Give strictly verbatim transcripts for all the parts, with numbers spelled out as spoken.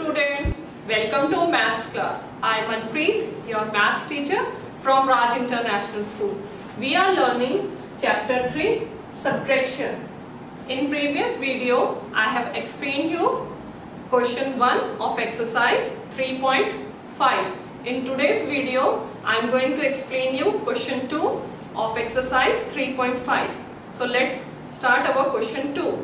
students, welcome to maths class. I am Manpreet, your maths teacher from Raj International School. We are learning chapter three, subtraction. In previous video, I have explained you question one of exercise three point five. In today's video, I am going to explain you question two of exercise three point five. So let's start our question two.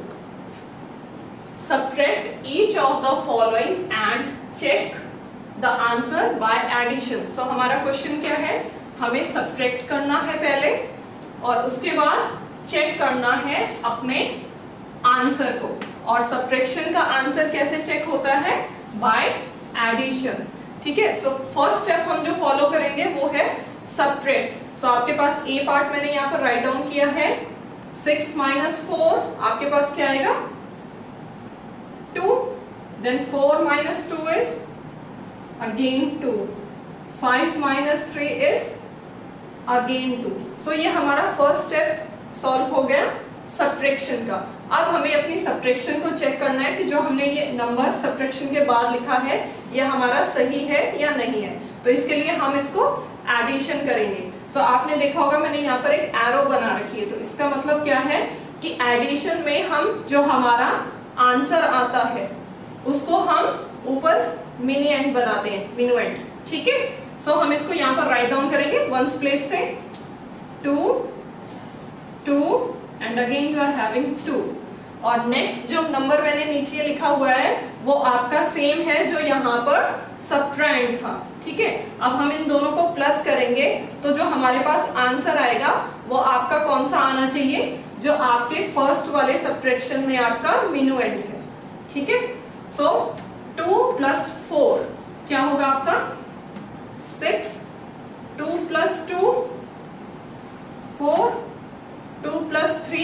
Subtract each of the following and check the answer by addition. So हमारा question क्या है, हमें subtract करना है पहले और उसके बाद चेक करना है अपने आंसर को। और सब्ट्रैक्शन का आंसर कैसे चेक होता है, बाय एडिशन। ठीक है, सो फर्स्ट स्टेप हम जो फॉलो करेंगे वो है सब्ट्रैक्ट। सो आपके पास ए पार्ट मैंने यहाँ पर राइट डाउन किया है, सिक्स माइनस फोर आपके पास क्या आएगा, two, then four minus two is again two, five minus three is again two. So ये हमारा फर्स्ट स्टेप सॉल्व हो गया सब्ट्रैक्शन का। अब हमें अपनी सब्ट्रैक्शन को चेक करना है कि जो हमने ये नंबर सब्ट्रैक्शन के बाद लिखा है ये हमारा सही है या नहीं है। तो इसके लिए हम इसको एडिशन करेंगे। सो so, आपने देखा होगा मैंने यहाँ पर एक एरो बना रखी है, तो इसका मतलब क्या है कि एडिशन में हम जो हमारा आंसर आता है उसको हम ऊपर मिनी एंड बनाते हैं, मिनुएंट। ठीक है, सो हम इसको यहाँ पर राइट डाउन करेंगे वंस प्लेस से, two two and again you are having two. और नेक्स्ट जो नंबर मैंने नीचे लिखा हुआ है वो आपका सेम है जो यहाँ पर सब्ट्रैक्ट था। ठीक है, अब हम इन दोनों को प्लस करेंगे तो जो हमारे पास आंसर आएगा वो आपका कौन सा आना चाहिए, जो आपके फर्स्ट वाले सब्ट्रैक्शन में आपका मिनुएंट है। ठीक है, सो टू प्लस फोर क्या होगा आपका, six, two plus two four, two plus three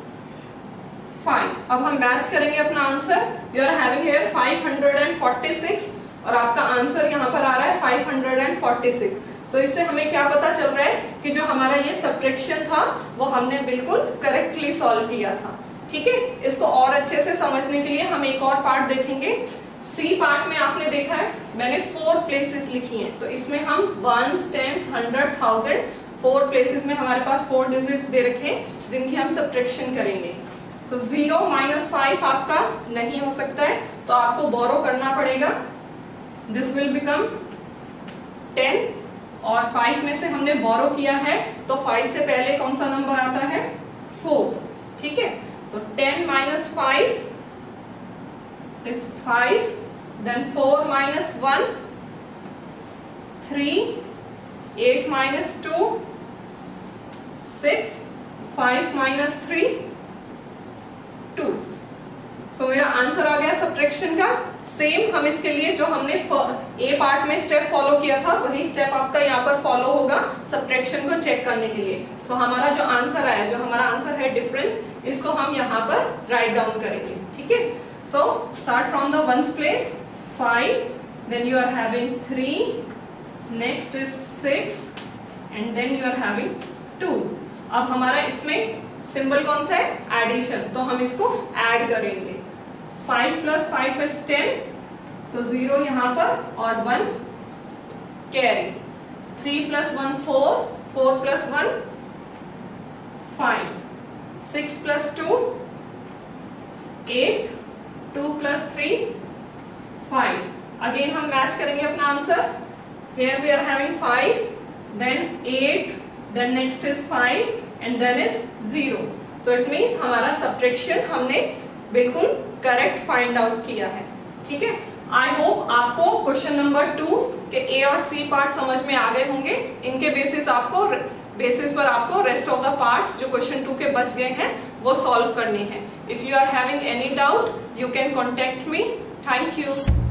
five. अब हम मैच करेंगे अपना answer, you are having here five hundred forty six और आपका आंसर यहाँ पर आ रहा है five hundred forty six. So so, इससे हमें क्या पता चल रहा है कि जो हमारा ये सब्ट्रैक्शन था वो हमने बिल्कुल करेक्टली सॉल्व किया था। ठीक है, इसको और अच्छे से समझने के लिए हम एक और पार्ट देखेंगे। सी पार्ट में आपने देखा है मैंने फोर प्लेसेस लिखी हैं, तो इसमें हम ones, tens, hundreds, thousands, four places में हमारे पास फोर डिजिट्स दे रखे हैं जिनकी हम सब्ट्रैक्शन करेंगे। सो जीरो माइनस फाइव आपका नहीं हो सकता है तो आपको बोरो करना पड़ेगा, दिस विल बिकम टेन। और फाइव में से हमने बोरो किया है तो फाइव से पहले कौन सा नंबर आता है, फोर। ठीक है, तो ten minus five is five, then four minus one three, eight minus two six, five minus three two. So मेरा आंसर आ गया सब्ट्रैक्शन का। सेम हम इसके लिए जो हमने ए पार्ट में स्टेप फॉलो किया था वही स्टेप आपका यहाँ पर फॉलो होगा सब्ट्रैक्शन को चेक करने के लिए। सो so, हमारा जो आंसर आया, जो हमारा आंसर है डिफरेंस, इसको हम यहाँ पर राइट डाउन करेंगे। ठीक है, so start from the ones place, five, then you are having three, next is six and then you are having two. अब हमारा इसमें सिंबल कौन सा है, एडिशन, तो हम इसको ऐड करेंगे। Five plus five is ten, so zero यहाँ पर और one carry, three plus one four, four plus one five, six plus two eight, two plus three five. Again हम मैच करेंगे अपना answer, here we are having five, then eight, then next is five and then is zero. So it means हमारा subtraction हमने बिल्कुल correct find out किया है। ठीक है, आई होप आपको क्वेश्चन नंबर टू के ए और सी पार्ट समझ में आ गए होंगे। इनके बेसिस आपको बेसिस पर आपको रेस्ट ऑफ द पार्ट्स जो क्वेश्चन टू के बच गए हैं वो सॉल्व करने हैं। If you are having any doubt you can contact me. Thank you.